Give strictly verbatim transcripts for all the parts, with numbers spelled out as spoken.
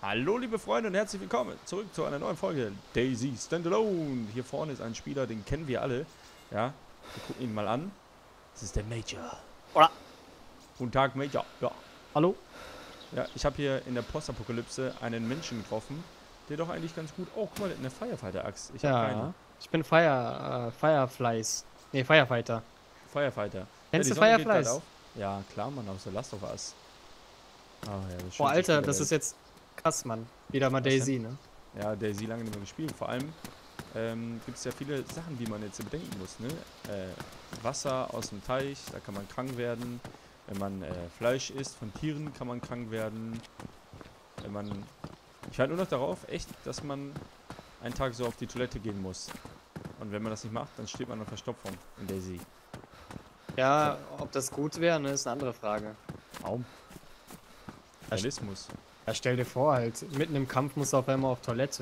Hallo liebe Freunde und herzlich willkommen zurück zu einer neuen Folge Daisy Standalone. Hier vorne ist ein Spieler, den kennen wir alle. Ja, wir gucken ihn mal an. Das ist der Major. Oder? Guten Tag Major. Ja. Hallo? Ja, ich habe hier in der Postapokalypse einen Menschen getroffen, der doch eigentlich ganz gut... Oh, guck mal, eine Firefighter-Axt. Ich habe Ja, keine. ich bin Fire, äh, Fireflies. Ne, Firefighter. Firefighter. Kennst ja, du die Sonne geht Fireflies? grad auf. Ja, klar, Mann, aus der Last of Us. Oh, ja, das Boah, schönste Alter, Spiel der das Welt. ist jetzt krass, Mann. Wieder mal Was Daisy, ne? Ja, Daisy lange nicht mehr gespielt. Vor allem ähm, gibt es ja viele Sachen, die man jetzt bedenken muss. Ne? Äh, Wasser aus dem Teich, da kann man krank werden. Wenn man äh, Fleisch isst von Tieren, kann man krank werden. Wenn man... Ich halte nur noch darauf, echt, dass man einen Tag so auf die Toilette gehen muss. Und wenn man das nicht macht, dann steht man an Verstopfung in Daisy. Ja, ob das gut wäre, ne, ist eine andere Frage. Warum? Realismus. Ja, stell dir vor, halt, mitten im Kampf musst du auf einmal auf Toilette.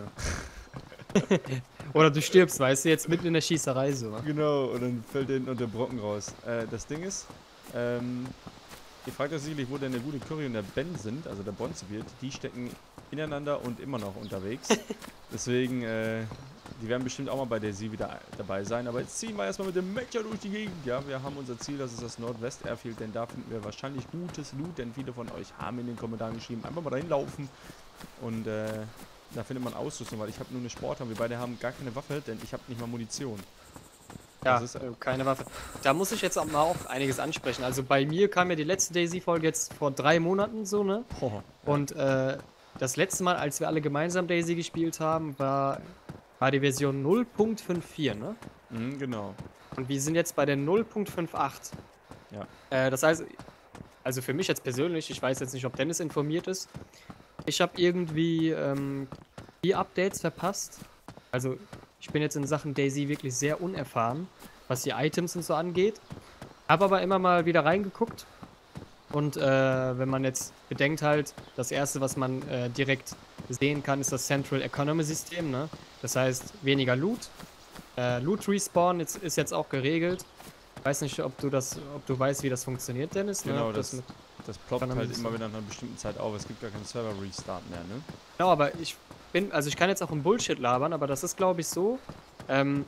Oder du stirbst, weißt du, jetzt mitten in der Schießerei so. Genau, und dann fällt hinten unter Brocken raus. Äh, das Ding ist, ähm, ihr fragt euch sicherlich, wo denn der gute Curry und der Ben sind, also der Bonzewirt. Die stecken ineinander und immer noch unterwegs. Deswegen, äh, die werden bestimmt auch mal bei Daisy wieder dabei sein. Aber jetzt ziehen wir erstmal mit dem Major durch die Gegend. Ja, wir haben unser Ziel, das ist das Nordwest-Airfield, denn da finden wir wahrscheinlich gutes Loot, denn viele von euch haben in den Kommentaren geschrieben, einfach mal reinlaufen. Und, äh, da findet man Ausrüstung, weil ich habe nur eine Sportart. Wir beide haben gar keine Waffe, denn ich habe nicht mal Munition. Ja, Das ist, äh, keine Waffe. Da muss ich jetzt auch mal auch einiges ansprechen. Also bei mir kam ja die letzte Daisy-Folge jetzt vor drei Monaten so, ne? oh, ja. Und äh, das letzte Mal, als wir alle gemeinsam Daisy gespielt haben, war, war die Version null Punkt vierundfünfzig, ne? Mhm, genau. Und wir sind jetzt bei der null Punkt achtzig. Ja. Äh, das heißt, also für mich jetzt persönlich, ich weiß jetzt nicht, ob Dennis informiert ist, ich habe irgendwie ähm, die Updates verpasst. Also ich bin jetzt in Sachen Daisy wirklich sehr unerfahren, was die Items und so angeht. Habe aber immer mal wieder reingeguckt. Und äh, wenn man jetzt bedenkt halt, das erste, was man äh, direkt sehen kann, ist das Central Economy System, ne? Das heißt, weniger Loot. Äh, Loot Respawn ist, ist jetzt auch geregelt. Ich weiß nicht, ob du das, ob du weißt, wie das funktioniert, Dennis. Genau, ne? das, das, das ploppt Economy halt System. immer wieder nach einer bestimmten Zeit auf. Es gibt gar keinen Server-Restart mehr, ne? Genau, aber ich bin, also ich kann jetzt auch im Bullshit labern, aber das ist, glaube ich, so. Ähm,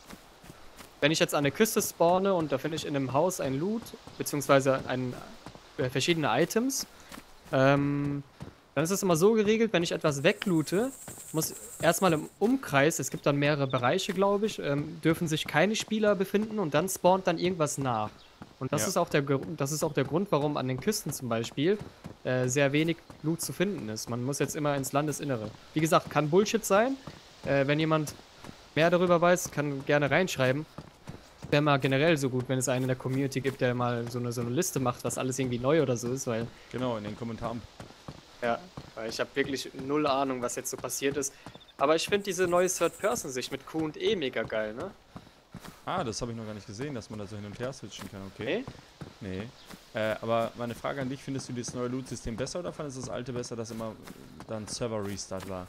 wenn ich jetzt an der Küste spawne und da finde ich in einem Haus ein Loot, beziehungsweise ein, äh, verschiedene Items, ähm, dann ist es immer so geregelt, wenn ich etwas wegloote, muss erstmal im Umkreis, es gibt dann mehrere Bereiche, glaube ich, ähm, dürfen sich keine Spieler befinden und dann spawnt dann irgendwas nach. Und das, Ja. ist auch der, Gr- das ist auch der Grund, warum an den Küsten zum Beispiel äh, sehr wenig Loot zu finden ist. Man muss jetzt immer ins Landesinnere. Wie gesagt, kann Bullshit sein. Äh, wenn jemand mehr darüber weiß, kann gerne reinschreiben. Wäre mal generell so gut, wenn es einen in der Community gibt, der mal so eine, so eine Liste macht, was alles irgendwie neu oder so ist, weil Genau, in den Kommentaren. ja, weil ich habe wirklich null Ahnung, was jetzt so passiert ist. Aber ich finde diese neue Third-Person-Sicht mit Q und E mega geil, ne? Ah, das habe ich noch gar nicht gesehen, dass man da so hin und her switchen kann, okay? Nee? Nee. Äh, aber meine Frage an dich, findest du das neue Loot-System besser oder fandest du das alte besser, dass immer dann Server-Restart war?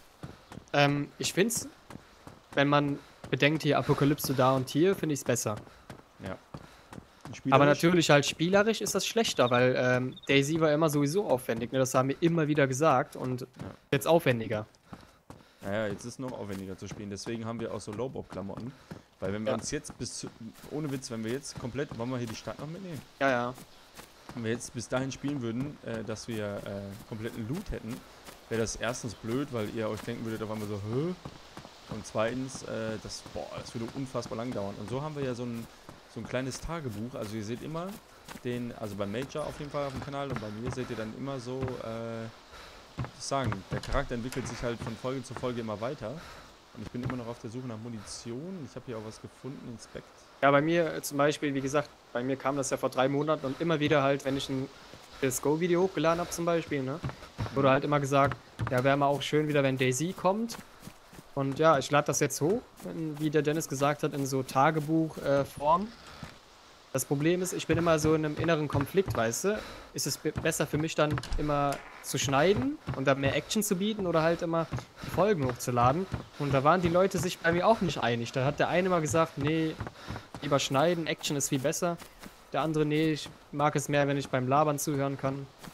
Ähm, ich find's, wenn man bedenkt, hier Apokalypse da und hier, finde ich's besser. Ja. Aber natürlich halt spielerisch ist das schlechter, weil ähm, Daisy war immer sowieso aufwendig, ne? Das haben wir immer wieder gesagt und jetzt aufwendiger. Naja, jetzt ist es noch aufwendiger zu spielen, deswegen haben wir auch so Low-Bob-Klamotten. Weil wenn wir Ja. uns jetzt bis zu, ohne Witz, wenn wir jetzt komplett, wollen wir hier die Stadt noch mitnehmen? Ja, ja. Wenn wir jetzt bis dahin spielen würden, äh, dass wir äh, kompletten Loot hätten, wäre das erstens blöd, weil ihr euch denken würdet auf einmal so, hä? Und zweitens, äh, das, boah, das würde unfassbar lang dauern. Und so haben wir ja so ein, so ein kleines Tagebuch. Also ihr seht immer den, also beim Major auf jeden Fall auf dem Kanal und bei mir seht ihr dann immer so, äh, wie soll ich sagen, der Charakter entwickelt sich halt von Folge zu Folge immer weiter. Und ich bin immer noch auf der Suche nach Munition. Ich habe hier auch was gefunden, Inspekt. Ja, bei mir äh, zum Beispiel, wie gesagt, bei mir kam das ja vor drei Monaten und immer wieder halt, wenn ich ein C S G O-Video hochgeladen habe zum Beispiel, ne, wurde halt immer gesagt, ja, wäre mal auch schön wieder, wenn Daisy kommt. Und ja, ich lade das jetzt hoch, in, wie der Dennis gesagt hat, in so Tagebuch-Form. Das Problem ist, ich bin immer so in einem inneren Konflikt, weißt du? Ist es be- besser für mich dann immer zu schneiden und dann mehr Action zu bieten oder halt immer die Folgen hochzuladen? Und da waren die Leute sich bei mir auch nicht einig. Da hat der eine mal gesagt, nee, lieber schneiden, Action ist viel besser. Der andere, nee, ich mag es mehr, wenn ich beim Labern zuhören kann.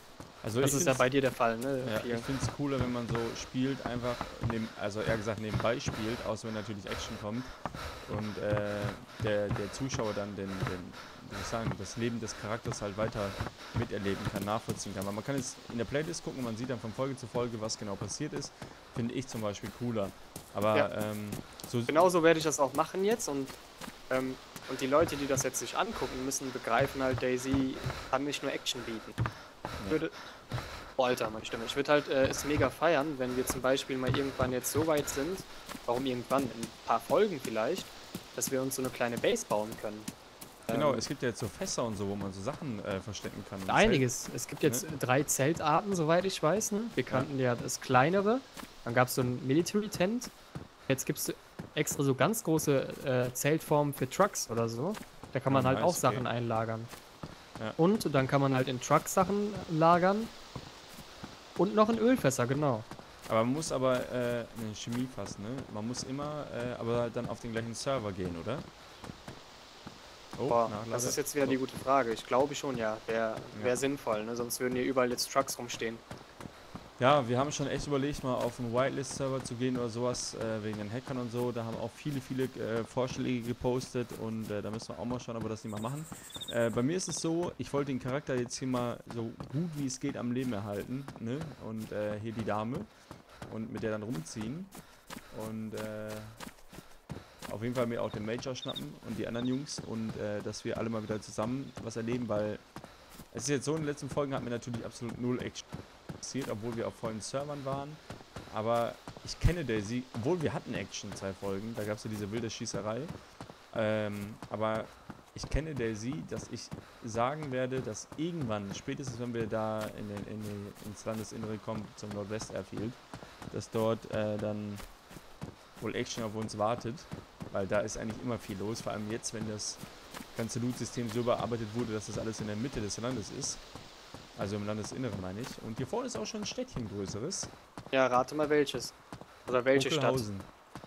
Also Das ich ist ja find's- bei dir der Fall, ne? Ja, Viel. ich finde es cooler, wenn man so spielt, einfach, neben, also eher gesagt nebenbei spielt, außer wenn natürlich Action kommt und äh, der, der Zuschauer dann den, den, wie soll ich sagen, das Leben des Charakters halt weiter miterleben kann, nachvollziehen kann. Weil man kann jetzt in der Playlist gucken, man sieht dann von Folge zu Folge, was genau passiert ist, finde ich zum Beispiel cooler. Aber Ja. ähm, so Genauso werde ich das auch machen jetzt und, ähm, und die Leute, die das jetzt sich angucken, müssen begreifen halt, DayZ kann nicht nur Action bieten. Ich würde, oh Alter, meine Stimme. Ich würde halt äh, es mega feiern, wenn wir zum Beispiel mal irgendwann jetzt so weit sind, warum irgendwann, in ein paar Folgen vielleicht, dass wir uns so eine kleine Base bauen können. Genau, Ähm, es gibt ja jetzt so Fässer und so, wo man so Sachen äh, verstecken kann. und Einiges. Es gibt jetzt drei Zeltarten, soweit ich weiß. Ne? Wir kannten ja das kleinere. Dann gab es so ein Military Tent. Jetzt gibt es extra so ganz große äh, Zeltformen für Trucks oder so. Da kann man Oh, halt auch nice, Sachen okay. einlagern. Ja. Und dann kann man halt in Trucks Sachen lagern. Und noch in Ölfässer, genau. Aber man muss aber äh, eine Chemie fassen, ne? Man muss immer äh, aber dann auf den gleichen Server gehen, oder? Oh, Boah, Nachlade. das ist jetzt wieder die gute Frage. Ich glaube schon, ja. Wäre wär Ja. sinnvoll, ne? Sonst würden hier überall jetzt Trucks rumstehen. Ja, wir haben schon echt überlegt, mal auf einen Whitelist-Server zu gehen oder sowas, äh, wegen den Hackern und so. Da haben auch viele, viele äh, Vorschläge gepostet und äh, da müssen wir auch mal schauen, ob wir das nicht mal machen. Äh, bei mir ist es so, ich wollte den Charakter jetzt hier mal so gut wie es geht am Leben erhalten, ne? Und äh, hier die Dame und mit der dann rumziehen. Und äh, auf jeden Fall mir auch den Major schnappen und die anderen Jungs und äh, dass wir alle mal wieder zusammen was erleben, weil es ist jetzt so, in den letzten Folgen hat mir natürlich absolut null Action passiert, obwohl wir auf vollen Servern waren. Aber ich kenne DayZ, obwohl wir hatten Action zwei Folgen, da gab es ja diese wilde Schießerei. Ähm, aber ich kenne DayZ, dass ich sagen werde, dass irgendwann, spätestens wenn wir da in den, in den, ins Landesinnere kommen, zum Nordwest Airfield, dass dort äh, dann wohl Action auf uns wartet, weil da ist eigentlich immer viel los, vor allem jetzt, wenn das ganze Loot-System so überarbeitet wurde, dass das alles in der Mitte des Landes ist. Also im Landesinneren meine ich. Und hier vorne ist auch schon ein Städtchen größeres. Ja, rate mal welches. Oder welche Stadt. Okelhausen.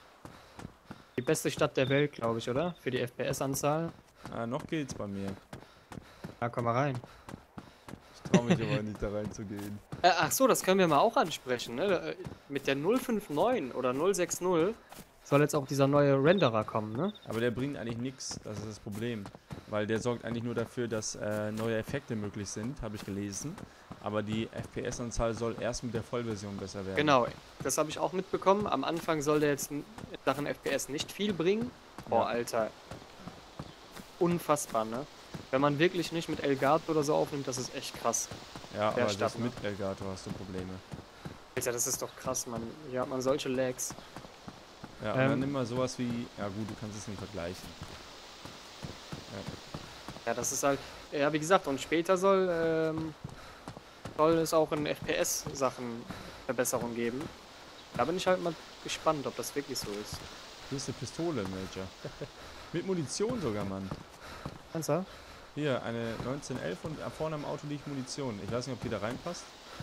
Die beste Stadt der Welt, glaube ich, oder? Für die F P S-Anzahl. Ah, noch geht's bei mir. Ja, komm mal rein. Ich traue mich aber nicht da reinzugehen. Äh, ach so, das können wir mal auch ansprechen, ne? Äh, Mit der null fünf neun oder null sechs null soll jetzt auch dieser neue Renderer kommen, ne? Aber der bringt eigentlich nichts, das ist das Problem. Weil der sorgt eigentlich nur dafür, dass äh, neue Effekte möglich sind, habe ich gelesen. Aber die F P S-Anzahl soll erst mit der Vollversion besser werden. Genau, das habe ich auch mitbekommen. Am Anfang soll der jetzt in Sachen F P S nicht viel bringen. Boah, Ja. Alter. Unfassbar, ne? Wenn man wirklich nicht mit Elgato oder so aufnimmt, das ist echt krass. Ja, der aber Stadt, selbst ne? mit Elgato hast du Probleme. Alter, das ist doch krass, man. Hier hat man solche Lags. Ja, und Ähm. dann nimm mal sowas wie, ja gut, du kannst es nicht vergleichen. Ja, das ist halt, ja, wie gesagt, und später soll, ähm, soll es auch in F P S-Sachen Verbesserungen geben. Da bin ich halt mal gespannt, ob das wirklich so ist. Hier ist eine Pistole, Major. Mit Munition sogar, Mann. Kannst du? Hier, eine neunzehnelf und vorne am Auto liegt Munition. Ich weiß nicht, ob die da reinpasst.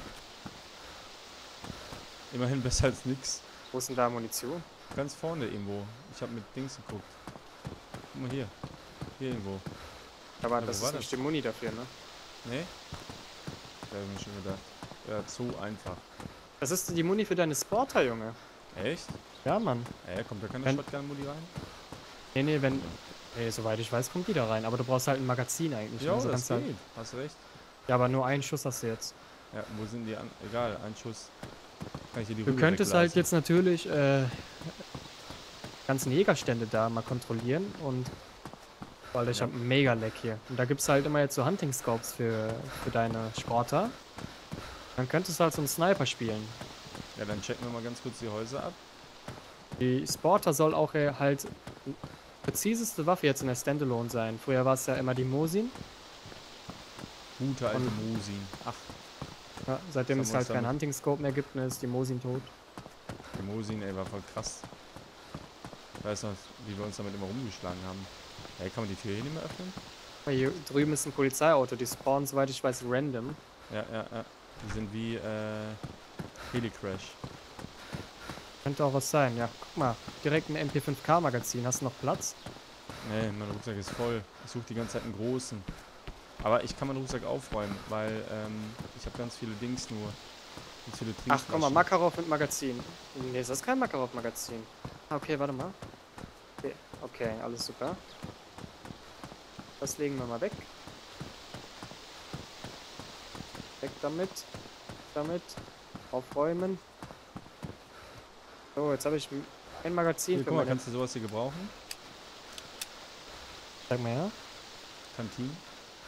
Immerhin besser als nix. Wo ist denn da Munition? Ganz vorne irgendwo. Ich habe mit Dings geguckt. Guck mal hier. Hier irgendwo. Aber Ja, das wo war ist nicht das? die Muni dafür, ne? Nee? Da habe ich mir schon gedacht. Ja, zu einfach. Das ist die Muni für deine Sporter, Junge. Echt? Ja, Mann. Äh, kommt da keine Wenn- Shotgun-Modi rein? Nee, nee, wenn. Nee, soweit ich weiß, kommt die da rein. Aber du brauchst halt ein Magazin eigentlich. Ja, also das kannst halt, geht. Hast recht. ja, aber nur einen Schuss hast du jetzt. Ja, wo sind die an? Egal, ein Schuss. Kann ich hier die Du Rübe könntest halt wegblasen. jetzt natürlich äh, ganzen Jägerstände da mal kontrollieren und weil ich Ja. habe einen Mega-Lag hier. Und da gibt es halt immer jetzt so Hunting-Scopes für, für deine Sporter. Dann könntest du halt so einen Sniper spielen. Ja, dann checken wir mal ganz kurz die Häuser ab. Die Sporter soll auch äh, halt die präziseste Waffe jetzt in der Standalone sein. Früher war es ja immer die Mosin. Gute alte Und- Mosin. Ach, Ja, seitdem Was es haben wir halt uns kein damit- Hunting-Scope mehr gibt, ne, ist die Mosin tot. die Mosin, ey, war voll krass. Ich weiß noch, wie wir uns damit immer rumgeschlagen haben. Ey, kann man die Tür hier nicht mehr öffnen? Weil hier drüben ist ein Polizeiauto, die spawnen, soweit ich weiß, random. Ja, ja, ja. Die sind wie, äh, Helicrash. Könnte auch was sein, ja. Guck mal, direkt ein M P fünf K Magazin. Hast du noch Platz? Nee, mein Rucksack ist voll. Ich suche die ganze Zeit einen großen. Aber ich kann meinen Rucksack aufräumen, weil, ähm, ich Ich habe ganz viele Dings nur. Ganz viele Ach, guck mal, Trinkflaschen. Makarov mit Magazin. Nee, das ist kein Makarov-Magazin. Ah, okay, warte mal. Okay, okay, alles super. Das legen wir mal weg. Weg damit. Damit. Aufräumen. So, jetzt habe ich ein Magazin Hier, für guck mal, meine... kannst du sowas hier gebrauchen? Sag mal her. Kantine.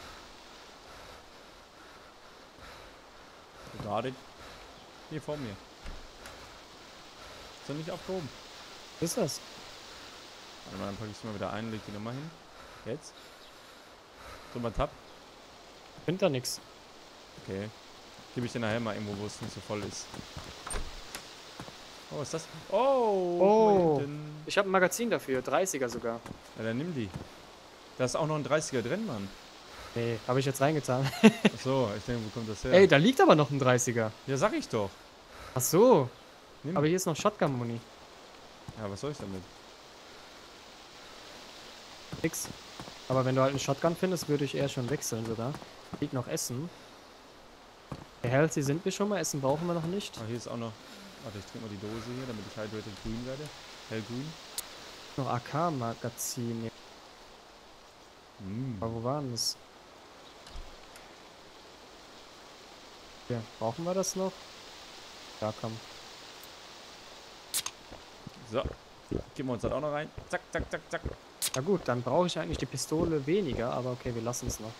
Gerade hier vor mir. Ist doch nicht aufgehoben. Was ist das? Warte mal, dann packe ich es mal wieder ein, leg die Nummer hin. Jetzt. So, mal Tab. Find da nix. Okay. Gebe ich dir nachher mal irgendwo, wo es nicht so voll ist. Oh, was ist das? Oh! Oh. guck mal hinten. Ich habe ein Magazin dafür, dreißiger sogar. Ja, dann nimm die. Da ist auch noch ein dreißiger drin, Mann. Nee, habe ich jetzt reingetan. Achso, ich denke, wo kommt das her? Ey, da liegt aber noch ein dreißiger. Ja, sag ich doch. Ach so. Nimm. Aber hier ist noch Shotgun-Muni. Ja, was soll ich damit? Nix. Aber wenn du halt einen Shotgun findest, würde ich eher schon wechseln sogar. Liegt noch Essen. Der Healthy sind wir schon mal, Essen brauchen wir noch nicht. Ah, hier ist auch noch... Warte, ich trinke mal die Dose hier, damit ich hydrated grün werde. Hellgrün. Noch A K-Magazin. Mm. Aber wo war denn das? Ja, brauchen wir das noch? Ja, komm. So. Geben wir uns das auch noch rein. Zack, zack, zack, zack. Na gut, dann brauche ich eigentlich die Pistole weniger, aber okay, wir lassen es noch.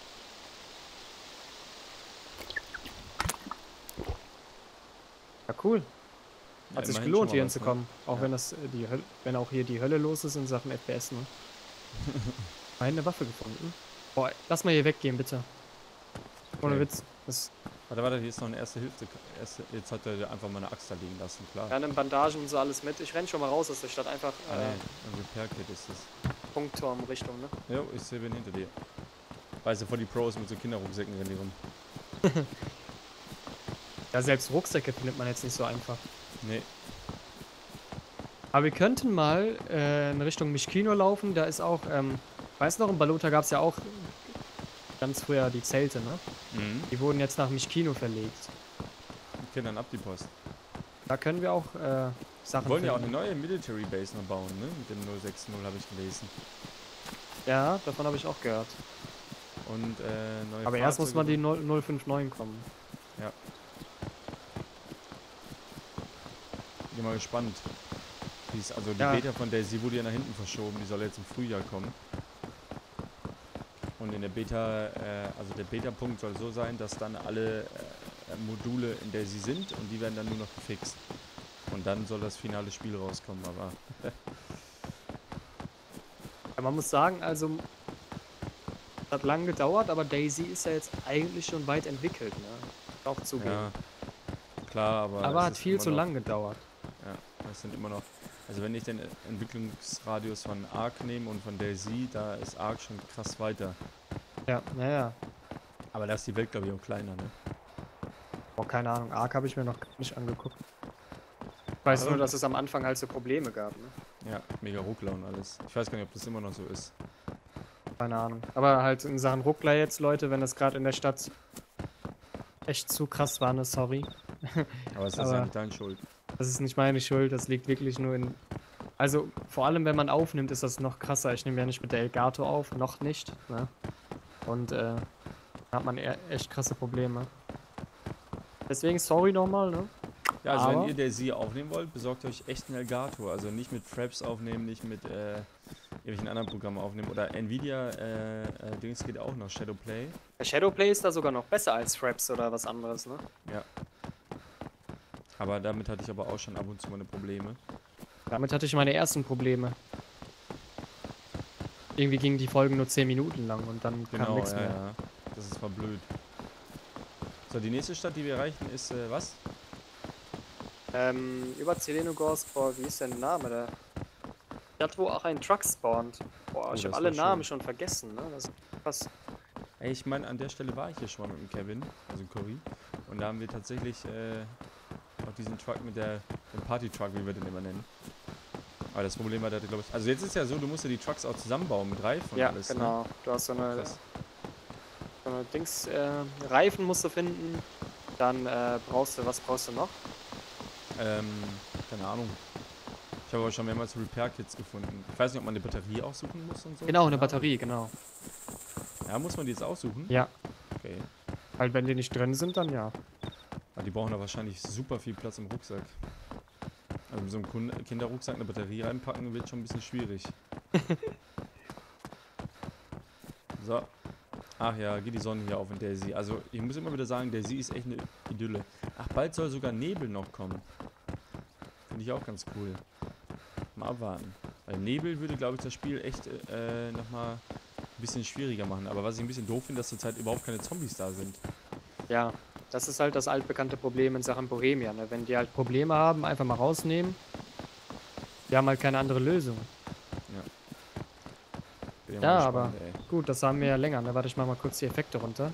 Ja, cool. Hat Ja, sich immerhin gelohnt, schon hier mal was, hinzukommen. Auch Ja. wenn das äh, die Hölle, wenn auch hier die Hölle los ist in Sachen F P S, ne? Eine Waffe gefunden. Boah, lass mal hier weggehen, bitte. Ohne Okay. Witz. Das, Warte, warte, hier ist noch eine erste Hilfe. Erste, jetzt hat er einfach mal eine Axt da liegen lassen, klar. wir haben Bandagen und so alles mit. Ich renn schon mal raus aus der Stadt, einfach Ah, äh, nee, ein Repair-Kit ist es. Punktturm-Richtung, ne? Jo, ich sehe wen hinter dir. Weißt du, vor die Pros mit so Kinderrucksäcken rennen die rum. Ja, selbst Rucksäcke findet man jetzt nicht so einfach. Nee. Aber wir könnten mal äh, in Richtung Mischkino laufen. Da ist auch, ähm, weißt du noch, in Balota gab es ja auch ganz früher die Zelte, ne? Mhm. Die wurden jetzt nach Mischkino verlegt. Okay, dann ab die Post. Da können wir auch äh, Sachen Wir wollen ja auch eine finden. neue Military Base noch bauen, ne? Mit dem null sechs null habe ich gelesen. Ja, davon habe ich auch gehört. Und äh, neue Aber erst muss man die Fahrzeuge- null fünf neun kommen. Bin mal gespannt. Die ist, also die Ja. Beta von Daisy wurde ja nach hinten verschoben. Die soll jetzt im Frühjahr kommen. Und in der Beta, äh, also der Beta-Punkt soll so sein, dass dann alle äh, Module in Daisy sind und die werden dann nur noch gefixt. Und dann soll das finale Spiel rauskommen, aber Ja, man muss sagen, also hat lang gedauert, aber Daisy ist ja jetzt eigentlich schon weit entwickelt, ne? Auch zugeben. ja, klar, aber aber es hat ist viel immer zu noch, lang gedauert. Ja, das sind immer noch, also wenn ich den Entwicklungsradius von Ark nehme und von Daisy, da ist Ark schon krass weiter. Ja, naja. Aber da ist die Welt, glaube ich, auch kleiner, ne? Boah, keine Ahnung. Ark habe ich mir noch nicht angeguckt. Ich weiß Also- nur, dass es am Anfang halt so Probleme gab, ne? Ja, mega Ruckler und alles. Ich weiß gar nicht, ob das immer noch so ist. Keine Ahnung. Aber halt in Sachen Ruckler jetzt, Leute, wenn das gerade in der Stadt echt zu krass war, ne, sorry. Aber es ist Aber- ja nicht deine Schuld. Das ist nicht meine Schuld, das liegt wirklich nur in... Also, vor allem, wenn man aufnimmt, ist das noch krasser. Ich nehme ja nicht mit der Elgato auf, noch nicht, ne? Und, äh, da hat man e echt krasse Probleme. Deswegen sorry nochmal, ne? Ja, also Aber- wenn ihr Daisy aufnehmen wollt, besorgt euch echt einen Elgato. Also nicht mit Fraps aufnehmen, nicht mit äh, irgendwelchen anderen Programmen aufnehmen. Oder Nvidia, äh, äh, Dings geht auch noch, Shadowplay. Der Shadowplay ist da sogar noch besser als Fraps oder was anderes, ne? Ja. Aber damit hatte ich aber auch schon ab und zu meine Probleme. Damit hatte ich meine ersten Probleme. Irgendwie gingen die Folgen nur zehn Minuten lang und dann kam Genau, nichts ja, mehr. ja. Das ist mal blöd. So, die nächste Stadt, die wir erreichen, ist äh, was? Ähm, über Zelenogorsk, boah, wie ist denn der Name da? Stadt, wo auch ein Truck spawnt. Boah, Oh, ich das habe alle wär Namen schön. schon vergessen, ne? Das ist krass. Ey, ich meine, an der Stelle war ich hier schon mal mit dem Kevin, also Cory. Und da haben wir tatsächlich äh, auch diesen Truck mit der, dem Party-Truck, wie wir den immer nennen. Aber das Problem war, der hatte, glaube ich... Also jetzt ist ja so, du musst ja die Trucks auch zusammenbauen mit Reifen und Ja, alles, genau. Du hast so eine, ne? Krass. so So eine Dings, äh, Reifen musst du finden. Dann äh, brauchst du, was brauchst du noch? Ähm, keine Ahnung. Ich habe aber schon mehrmals Repair-Kits gefunden. Ich weiß nicht, ob man eine Batterie aussuchen muss und so. Genau, eine Keine Batterie, genau. Ahnung. Ja, muss man die jetzt aussuchen? Ja, Okay. halt wenn die nicht drin sind, dann ja. Aber die brauchen da wahrscheinlich super viel Platz im Rucksack. Also mit so einem Kun- Kinderrucksack eine Batterie reinpacken wird schon ein bisschen schwierig. So. Ach ja, geht die Sonne hier auf in Daisy. Also ich muss immer wieder sagen, Daisy ist echt eine Idylle. Ach, bald soll sogar Nebel noch kommen. Finde ich auch ganz cool. Mal abwarten. Weil Nebel würde, glaube ich, das Spiel echt äh, nochmal ein bisschen schwieriger machen. Aber was ich ein bisschen doof finde, dass zurzeit überhaupt keine Zombies da sind. Ja, das ist halt das altbekannte Problem in Sachen Bohemia. Ne? Wenn die halt Probleme haben, einfach mal rausnehmen. Die haben halt keine andere Lösung. Bin Ja, mal aber gespannt, ey. gut, das haben wir ja länger. Ne? Warte, ich mach mal kurz die Effekte runter.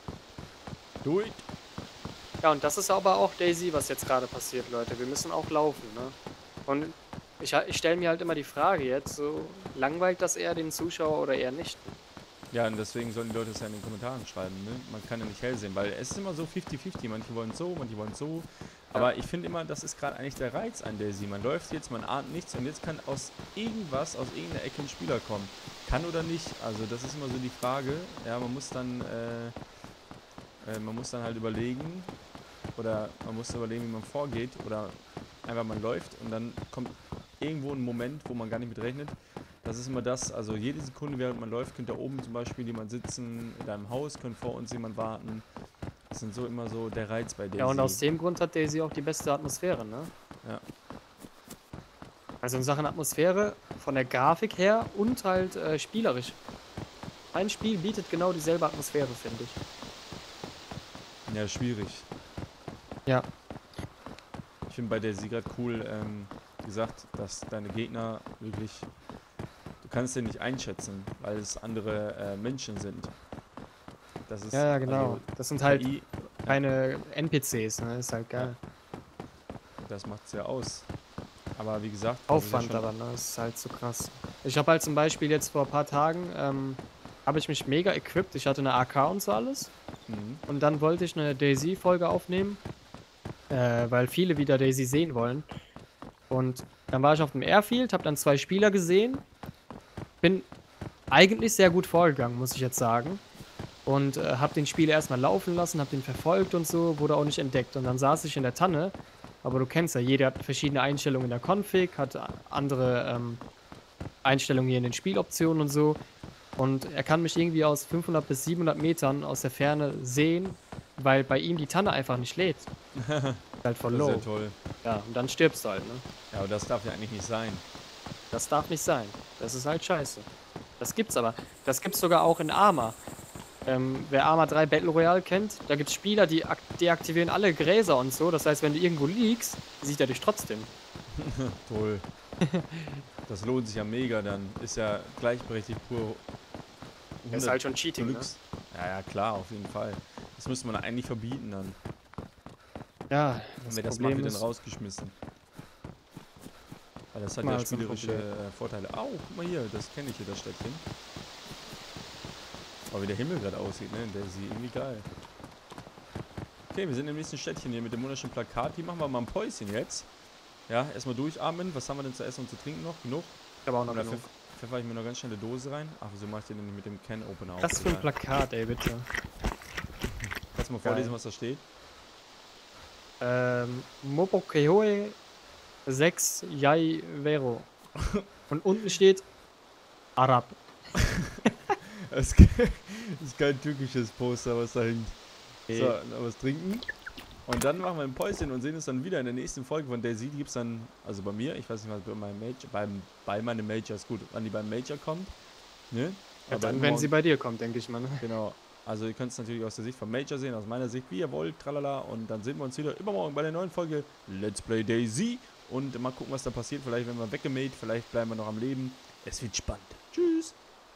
Do it! Ja, und das ist aber auch Daisy, was jetzt gerade passiert, Leute. Wir müssen auch laufen, ne? Und ich, ha- ich stelle mir halt immer die Frage jetzt, so langweilt das eher den Zuschauer oder eher nicht? Ja, und deswegen sollen die Leute es ja in den Kommentaren schreiben, ne? Man kann ja nicht hell sehen, weil es ist immer so fifty fifty. Manche wollen so, manche wollen so. Aber ich finde immer, das ist gerade eigentlich der Reiz an Daisy. Man läuft jetzt, man ahnt nichts und jetzt kann aus irgendwas, aus irgendeiner Ecke ein Spieler kommen. Kann oder nicht. Also das ist immer so die Frage. Ja, man muss dann, äh, äh, man muss dann halt überlegen, oder man muss überlegen, wie man vorgeht, oder einfach man läuft und dann kommt irgendwo ein Moment, wo man gar nicht mit rechnet. Das ist immer das, also jede Sekunde, während man läuft, könnte da oben zum Beispiel jemand sitzen, in deinem Haus, könnte vor uns jemand warten. Das sind so immer so der Reiz bei Daisy. Ja, und aus dem Grund hat Daisy auch die beste Atmosphäre, ne? Ja. Also in Sachen Atmosphäre, von der Grafik her und halt äh, spielerisch. Ein Spiel bietet genau dieselbe Atmosphäre, finde ich. Ja, schwierig. Ja. Ich finde bei Daisy gerade cool, ähm, wie gesagt, dass deine Gegner wirklich, du kannst den nicht einschätzen, weil es andere äh, Menschen sind. Das ist, Ja, ja, genau. also, Das sind halt K I, keine N P Cs, ne? Ist halt geil. das macht's ja aus. Aber wie gesagt, das ist ja Aufwand schon- aber, ne? Das ist halt so krass. Ich habe halt zum Beispiel jetzt vor ein paar Tagen, ähm, habe ich mich mega equipped. Ich hatte eine A K und so alles. Mhm. Und dann wollte ich eine Daisy-Folge aufnehmen, äh, weil viele wieder Daisy sehen wollen. Und dann war ich auf dem Airfield, habe dann zwei Spieler gesehen. Bin eigentlich sehr gut vorgegangen, muss ich jetzt sagen. Und äh, habe den Spieler erstmal laufen lassen, habe den verfolgt und so, wurde auch nicht entdeckt. Und dann saß ich in der Tanne. Aber du kennst ja, jeder hat verschiedene Einstellungen in der Config, hat andere ähm, Einstellungen hier in den Spieloptionen und so. Und er kann mich irgendwie aus fünfhundert bis siebenhundert Metern aus der Ferne sehen, weil bei ihm die Tanne einfach nicht lädt. Ist halt voll Das ist low. ja toll. Ja, und dann stirbst du halt, ne? Ja, aber das darf ja eigentlich nicht sein. Das darf nicht sein. Das ist halt scheiße. Das gibt's aber. Das gibt's sogar auch in Arma. Ähm, wer Arma drei Battle Royale kennt, da gibt's Spieler, die ak- deaktivieren alle Gräser und so. Das heißt, wenn du irgendwo liegst, sieht er dich trotzdem. Toll. Das lohnt sich ja mega dann. Ist ja gleichberechtigt pur. Das ist halt schon Cheating, ne? Deluxe. Ja, ja, klar, auf jeden Fall. Das müsste man eigentlich verbieten dann. Ja, Wenn wir das macht, wird dann rausgeschmissen. Weil das hat Mal ja als ein spielerische Problem. äh, Vorteile. Au, guck mal hier, das kenne ich hier, das Städtchen. Aber wie der Himmel gerade aussieht, ne? Der sieht irgendwie geil. Okay, wir sind im nächsten Städtchen hier mit dem wunderschönen Plakat. Hier machen wir mal ein Päuschen jetzt. Ja, erstmal durchatmen. Was haben wir denn zu essen und zu trinken noch? Genug? Ich habe auch noch Oder genug. pfeff- pfeffer ich mir noch ganz schnell eine Dose rein. Ach, wieso mach ich den denn mit dem Can-Opener auf? Was für ein Egal. Plakat, ey, bitte. Kannst du mal Geil. vorlesen, was da steht? Ähm, Mopokehoe sechs Yai Vero. Und unten steht Arab. Das ist kein, das ist kein türkisches Poster, was da hängt. Okay. So, noch was trinken. Und dann machen wir ein Päuschen und sehen uns dann wieder in der nächsten Folge von Daisy. Die gibt es dann, also bei mir, ich weiß nicht, was bei meinem Major, beim, bei meinem Major ist gut, wann die beim Major kommt. Ne? Ja, Aber dann, morgen- wenn sie bei dir kommt, denke ich mal. Ne? Genau. Also ihr könnt es natürlich aus der Sicht vom Major sehen, aus meiner Sicht, wie ihr wollt, tralala. Und dann sehen wir uns wieder übermorgen bei der neuen Folge Let's Play Daisy. Und mal gucken, was da passiert. Vielleicht werden wir weggemäht, vielleicht bleiben wir noch am Leben. Es wird spannend. Tschüss.